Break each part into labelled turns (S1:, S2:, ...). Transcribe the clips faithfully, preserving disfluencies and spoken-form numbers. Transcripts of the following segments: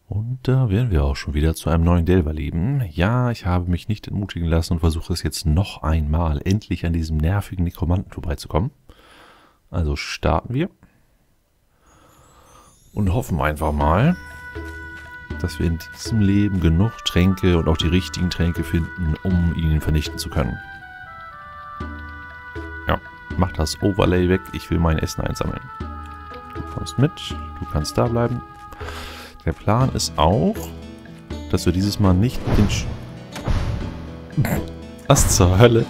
S1: Und da wären wir auch schon wieder zu einem neuen Delver-Leben. Ja, ich habe mich nicht entmutigen lassen und versuche es jetzt noch einmal, endlich an diesem nervigen Nekromanten vorbeizukommen. Also starten wir. Und hoffen einfach mal, dass wir in diesem Leben genug Tränke und auch die richtigen Tränke finden, um ihn vernichten zu können. Ja, mach das Overlay weg. Ich will mein Essen einsammeln. Du kommst mit, du kannst da bleiben. Der Plan ist auch, dass wir dieses Mal nicht den... Sch Was zur Hölle?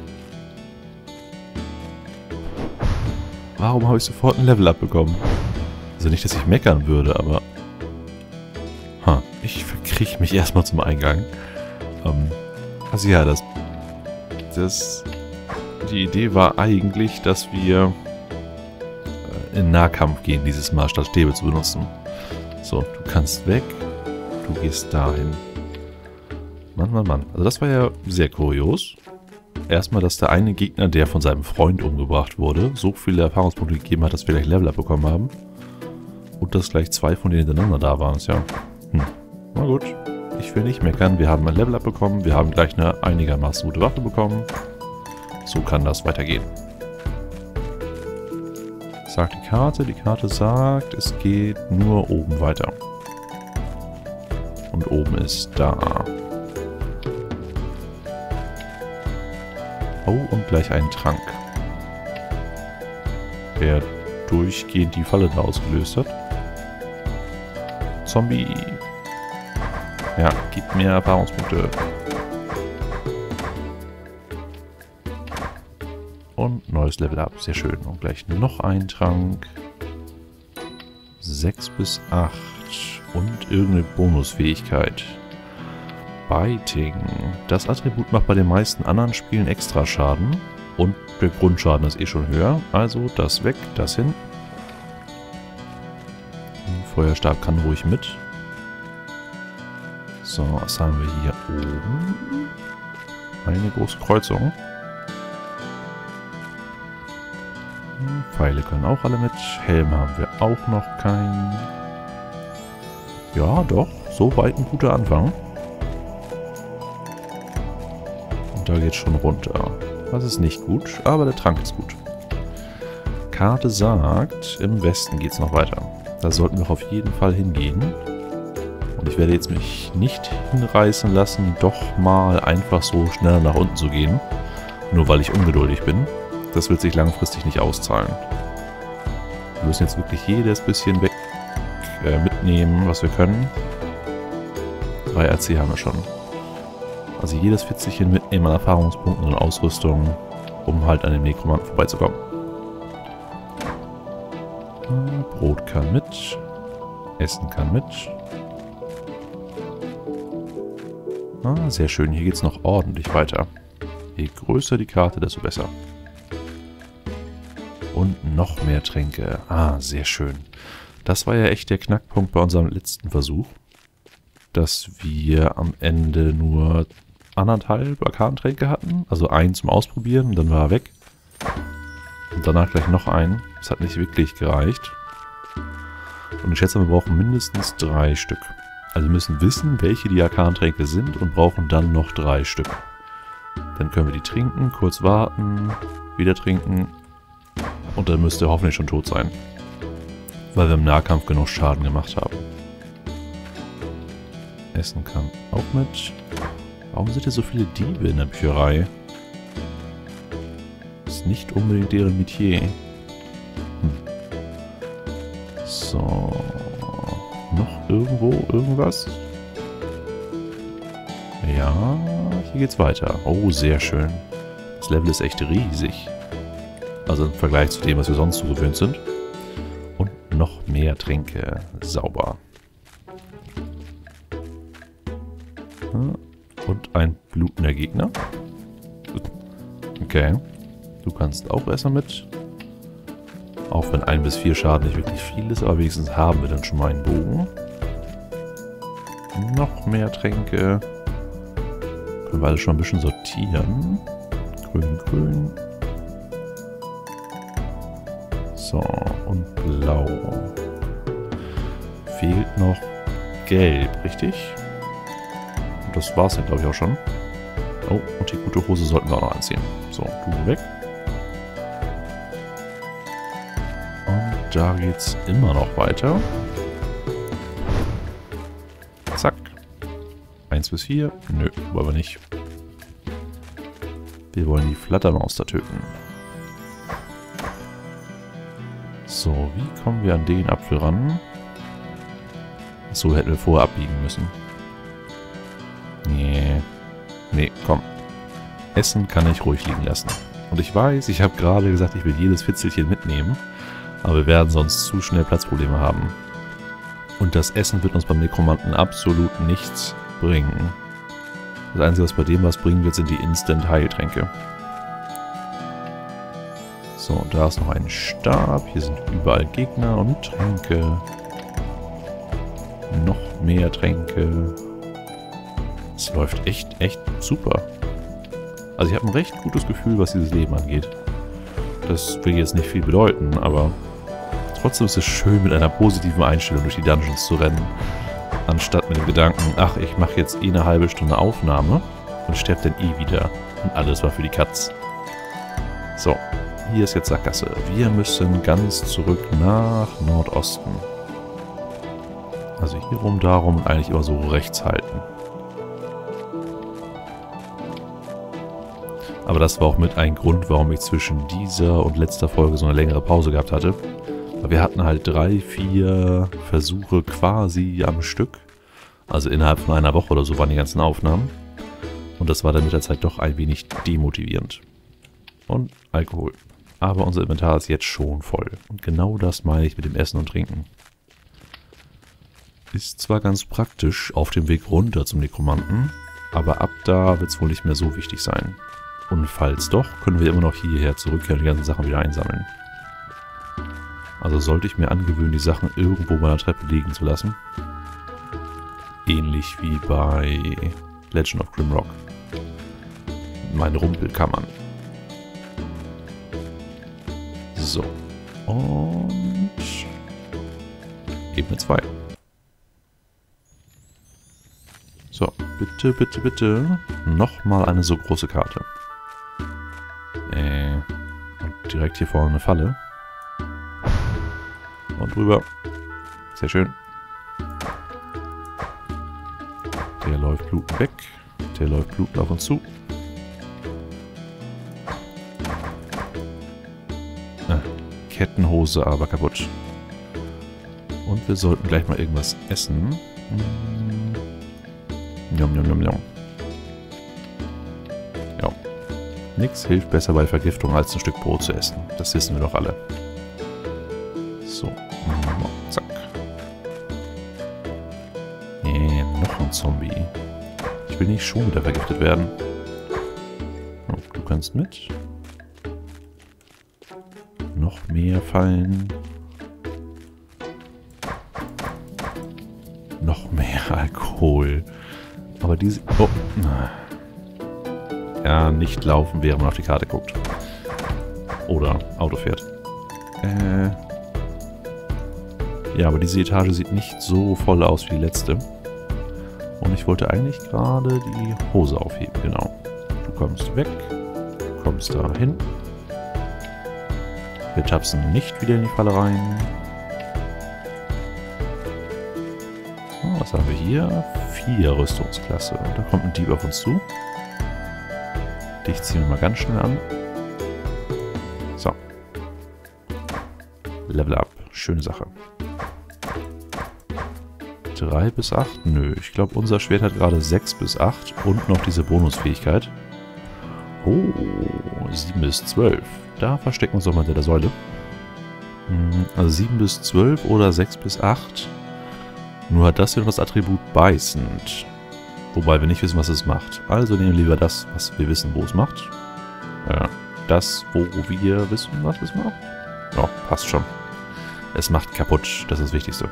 S1: Warum habe ich sofort ein Level-Up bekommen? Also nicht, dass ich meckern würde, aber... Ha, ich verkriech mich erstmal zum Eingang. Ähm, also ja, das... das... Die Idee war eigentlich, dass wir in Nahkampf gehen dieses Mal, statt Stäbe zu benutzen. So, du kannst weg. Du gehst dahin. Mann, Mann, Mann. Also das war ja sehr kurios. Erstmal, dass der eine Gegner, der von seinem Freund umgebracht wurde, so viele Erfahrungspunkte gegeben hat, dass wir gleich Level-Up bekommen haben. Und dass gleich zwei von denen hintereinander da waren. Ist ja... Hm. Na gut. Ich will nicht meckern. Wir haben ein Level-Up bekommen. Wir haben gleich eine einigermaßen gute Waffe bekommen. So kann das weitergehen. Sagt die Karte. Die Karte sagt, es geht nur oben weiter. Und oben ist da. Oh, und gleich ein Trank. Der durchgehend die Falle da ausgelöst hat. Zombie. Ja, gibt mehr Erfahrungspunkte. Und neues Level Up, sehr schön. Und gleich noch ein Trank. sechs bis acht. Und irgendeine Bonusfähigkeit. Biting. Das Attribut macht bei den meisten anderen Spielen extra Schaden. Und der Grundschaden ist eh schon höher. Also das weg, das hin. Feuerstab kann ruhig mit. So, was haben wir hier oben? Eine große Kreuzung. Pfeile können auch alle mit. Helm haben wir auch noch keinen. Ja, doch. Soweit ein guter Anfang. Und da geht's schon runter. Das ist nicht gut, aber der Trank ist gut. Karte sagt, im Westen geht's noch weiter. Da sollten wir auf jeden Fall hingehen. Und ich werde jetzt mich nicht hinreißen lassen, doch mal einfach so schneller nach unten zu gehen. Nur weil ich ungeduldig bin. Das wird sich langfristig nicht auszahlen. Wir müssen jetzt wirklich jedes bisschen weg äh, mitnehmen, was wir können. drei A C haben wir schon. Also jedes Fitzelchen mitnehmen an Erfahrungspunkten und Ausrüstung, um halt an den Nekromanten vorbeizukommen. Brot kann mit. Essen kann mit. Ah, sehr schön. Hier geht es noch ordentlich weiter. Je größer die Karte, desto besser. Und noch mehr Tränke. Ah, sehr schön. Das war ja echt der Knackpunkt bei unserem letzten Versuch. Dass wir am Ende nur anderthalb Arkantränke hatten. Also einen zum Ausprobieren und dann war er weg. Und danach gleich noch einen. Das hat nicht wirklich gereicht. Und ich schätze, wir brauchen mindestens drei Stück. Also wir müssen wissen, welche die Arkantränke sind und brauchen dann noch drei Stück. Dann können wir die trinken, kurz warten, wieder trinken. Und dann müsste er hoffentlich schon tot sein. Weil wir im Nahkampf genug Schaden gemacht haben. Essen kann auch mit. Warum sind hier so viele Diebe in der Bücherei? Ist nicht unbedingt deren Metier. Hm. So. Noch irgendwo irgendwas? Ja, hier geht's weiter. Oh, sehr schön. Das Level ist echt riesig. Also im Vergleich zu dem, was wir sonst so gewöhnt sind. Und noch mehr Tränke. Sauber. Und ein blutender Gegner. Okay. Du kannst auch erstmal mit. Auch wenn ein bis vier Schaden nicht wirklich viel ist, aber wenigstens haben wir dann schon mal einen Bogen. Noch mehr Tränke. Können wir alles schon ein bisschen sortieren. Grün, grün. So, und blau. Fehlt noch gelb, richtig? Und das war's dann, glaube ich, auch schon. Oh, und die gute Hose sollten wir auch noch anziehen. So, du weg. Und da geht's immer noch weiter. Zack. Eins bis vier. Nö, wollen wir nicht. Wir wollen die Flattermaus da töten. So, wie kommen wir an den Apfel ran? So hätten wir vorher abbiegen müssen. Nee. Nee, komm. Essen kann ich ruhig liegen lassen. Und ich weiß, ich habe gerade gesagt, ich will jedes Fitzelchen mitnehmen. Aber wir werden sonst zu schnell Platzprobleme haben. Und das Essen wird uns beim Nekromanten absolut nichts bringen. Das Einzige, was bei dem was bringen wird, sind die Instant-Heiltränke. So, da ist noch ein Stab. Hier sind überall Gegner und Tränke. Noch mehr Tränke. Es läuft echt, echt super. Also ich habe ein recht gutes Gefühl, was dieses Leben angeht. Das will jetzt nicht viel bedeuten, aber trotzdem ist es schön, mit einer positiven Einstellung durch die Dungeons zu rennen. Anstatt mit dem Gedanken, ach, ich mache jetzt eh eine halbe Stunde Aufnahme und sterbe dann eh wieder. Und alles war für die Katz. So, hier ist jetzt Sackgasse. Wir müssen ganz zurück nach Nordosten. Also hier rum, darum und eigentlich immer so rechts halten. Aber das war auch mit ein Grund, warum ich zwischen dieser und letzter Folge so eine längere Pause gehabt hatte. Weil wir hatten halt drei, vier Versuche quasi am Stück. Also innerhalb von einer Woche oder so waren die ganzen Aufnahmen. Und das war dann mit der Zeit doch ein wenig demotivierend. Und Alkohol. Aber unser Inventar ist jetzt schon voll. Und genau das meine ich mit dem Essen und Trinken. Ist zwar ganz praktisch auf dem Weg runter zum Nekromanten, aber ab da wird es wohl nicht mehr so wichtig sein. Und falls doch, können wir immer noch hierher zurückkehren und die ganzen Sachen wieder einsammeln. Also sollte ich mir angewöhnen, die Sachen irgendwo bei der Treppe liegen zu lassen. Ähnlich wie bei Legend of Grimrock. Meine Rumpelkammern. So. Und Ebene zwei. So, bitte, bitte, bitte. Nochmal eine so große Karte. Äh, und direkt hier vorne eine Falle. Und rüber. Sehr schön. Der läuft blutend weg. Der läuft blutend auf uns zu. Ah, Kettenhose, aber kaputt. Und wir sollten gleich mal irgendwas essen. Hm. Njom, njom, njom, njom. Ja. Nix hilft besser bei Vergiftung, als ein Stück Brot zu essen. Das wissen wir doch alle. So. Zack. Äh, noch ein Zombie. Ich will nicht schon wieder vergiftet werden. Oh, du kannst mit. Noch mehr Fallen. Noch mehr Alkohol. Aber diese... Oh. Ja, nicht laufen, während man auf die Karte guckt. Oder Auto fährt. Äh... Ja, aber diese Etage sieht nicht so voll aus wie die letzte. Und ich wollte eigentlich gerade die Hose aufheben, genau. Du kommst weg. Du kommst da hin. Wir tapsen nicht wieder in die Falle rein. Oh, was haben wir hier? Vier Rüstungsklasse. Da kommt ein Dieb auf uns zu. Dich ziehen wir mal ganz schnell an. So. Level up. Schöne Sache. drei bis acht? Nö, ich glaube, unser Schwert hat gerade sechs bis acht und noch diese Bonusfähigkeit. Oh, sieben bis zwölf. Da verstecken wir uns doch mal hinter der Säule. Also sieben bis zwölf oder sechs bis acht. Nur hat das hier noch das Attribut beißend. Wobei wir nicht wissen, was es macht. Also nehmen wir lieber das, was wir wissen, wo es macht. Ja, das, wo wir wissen, was es macht. Ja, passt schon. Es macht kaputt, das ist das Wichtigste.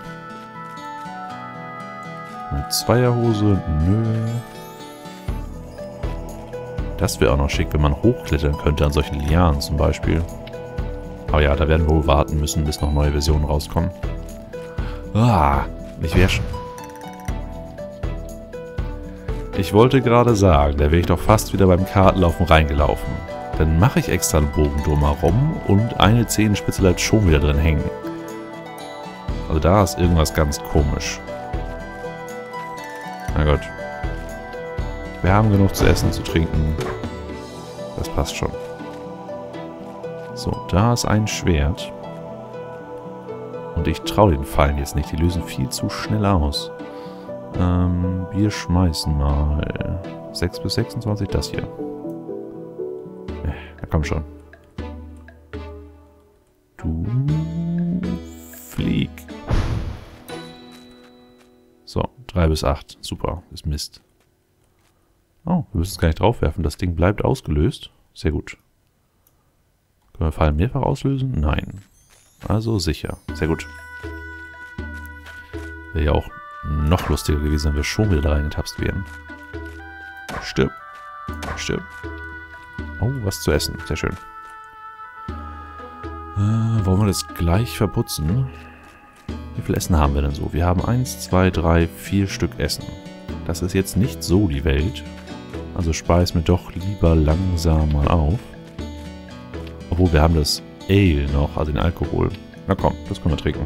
S1: Eine Zweierhose, nö. Das wäre auch noch schick, wenn man hochklettern könnte an solchen Lianen zum Beispiel. Aber ja, da werden wir wohl warten müssen, bis noch neue Versionen rauskommen. Ah, ich wäre schon... Ich wollte gerade sagen, da wäre ich doch fast wieder beim Kartenlaufen reingelaufen. Dann mache ich extra einen Bogen drumherum und eine Zehenspitze bleibt schon wieder drin hängen. Also da ist irgendwas ganz komisch. Na gut. Wir haben genug zu essen, zu trinken. Das passt schon. So, da ist ein Schwert. Und ich traue den Fallen jetzt nicht. Die lösen viel zu schnell aus. Ähm, wir schmeißen mal sechs bis sechsundzwanzig, das hier. Na komm schon. Du flieg. So, drei bis acht. Super, ist Mist. Oh, wir müssen es gar nicht draufwerfen. Das Ding bleibt ausgelöst. Sehr gut. Können wir Fallen mehrfach auslösen? Nein. Also sicher. Sehr gut. Wäre ja auch noch lustiger gewesen, wenn wir schon wieder da reingetapst wären. Stirb. Stirb. Oh, was zu essen. Sehr schön. Äh, wollen wir das gleich verputzen? Wie viel Essen haben wir denn so? Wir haben eins, zwei, drei, vier Stück Essen. Das ist jetzt nicht so die Welt. Also speis mir doch lieber langsam mal auf. Obwohl, wir haben das Ale noch, also den Alkohol. Na komm, das können wir trinken.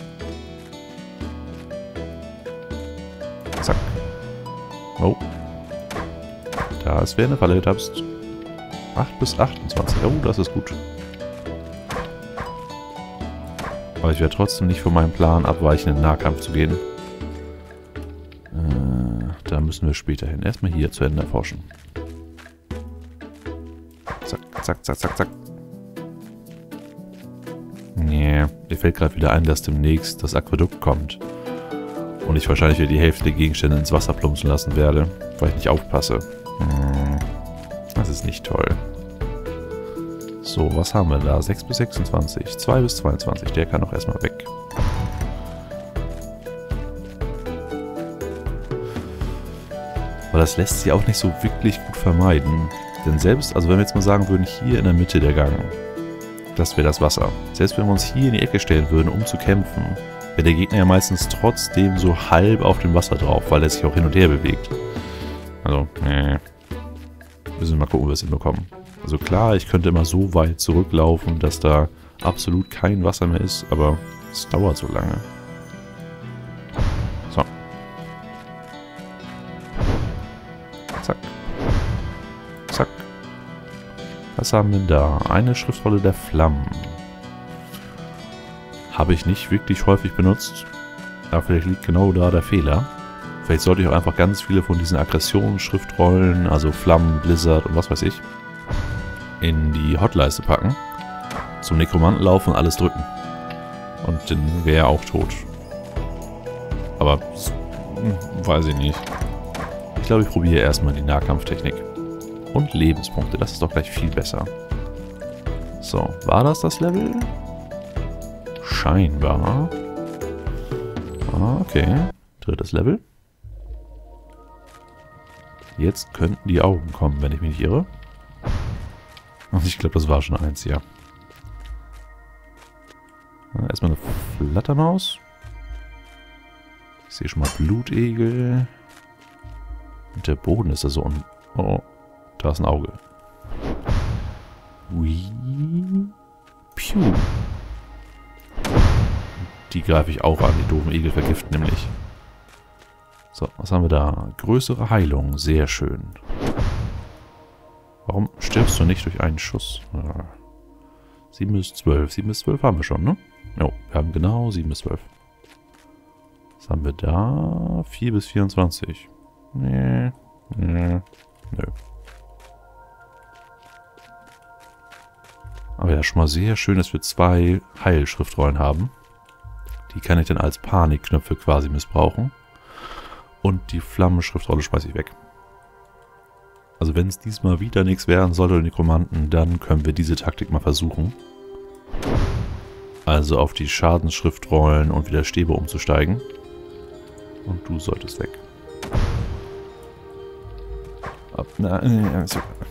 S1: Zack. Oh. Da ist wer eine Falle getapst. acht bis achtundzwanzig. Oh, das ist gut. Aber ich werde trotzdem nicht von meinem Plan abweichen, in den Nahkampf zu gehen. Äh, da müssen wir später hin. Erstmal hier zu Ende erforschen. Zack, zack, zack, zack, zack. Nee, mir fällt gerade wieder ein, dass demnächst das Aquädukt kommt. Und ich wahrscheinlich wieder die Hälfte der Gegenstände ins Wasser plumpsen lassen werde, weil ich nicht aufpasse. Hm, das ist nicht toll. So, was haben wir da? sechs bis sechsundzwanzig, zwei bis zweiundzwanzig, der kann doch erstmal weg. Aber das lässt sich auch nicht so wirklich gut vermeiden. Denn selbst, also wenn wir jetzt mal sagen würden, hier in der Mitte der Gang, das wäre das Wasser. Selbst wenn wir uns hier in die Ecke stellen würden, um zu kämpfen, wäre der Gegner ja meistens trotzdem so halb auf dem Wasser drauf, weil er sich auch hin und her bewegt. Also, nee. Müssen wir mal gucken, ob wir es hinbekommen. Also klar, ich könnte immer so weit zurücklaufen, dass da absolut kein Wasser mehr ist, aber es dauert so lange. So. Zack. Zack. Was haben wir denn da? Eine Schriftrolle der Flammen. Habe ich nicht wirklich häufig benutzt. Aber vielleicht liegt genau da der Fehler. Vielleicht sollte ich auch einfach ganz viele von diesen Aggressions-Schriftrollen, also Flammen, Blizzard und was weiß ich, in die Hotleiste packen, zum Nekromanten laufen und alles drücken. Und dann wäre er auch tot. Aber weiß ich nicht. Ich glaube, ich probiere erstmal die Nahkampftechnik. Und Lebenspunkte, das ist doch gleich viel besser. So, war das das Level? Scheinbar. Ah, okay. Drittes Level. Jetzt könnten die Augen kommen, wenn ich mich nicht irre. Und ich glaube, das war schon eins, ja. ja erstmal eine Flattermaus. Ich sehe schon mal Blutegel. Und der Boden ist da so un... Oh, da ist ein Auge. Ui. Piu. Die greife ich auch an, die doofen Egel vergiften nämlich. So, was haben wir da? Größere Heilung, sehr schön. Warum stirbst du nicht durch einen Schuss? Ja. sieben bis zwölf. sieben bis zwölf haben wir schon, ne? Jo, wir haben genau sieben bis zwölf. Was haben wir da? vier bis vierundzwanzig. Nee, nee, nö. Aber ja, schon mal sehr schön, dass wir zwei Heilschriftrollen haben. Die kann ich dann als Panikknöpfe quasi missbrauchen. Und die Flammenschriftrolle schmeiße ich weg. Also wenn es diesmal wieder nichts werden sollte, die Nekromanten, dann können wir diese Taktik mal versuchen. Also auf die Schadensschriftrollen und wieder Stäbe umzusteigen. Und du solltest weg. Ab, na,